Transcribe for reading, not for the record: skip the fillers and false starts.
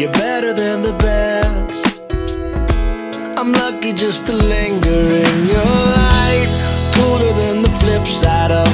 You're better than the best. I'm lucky just to linger in your light, cooler than the flip side of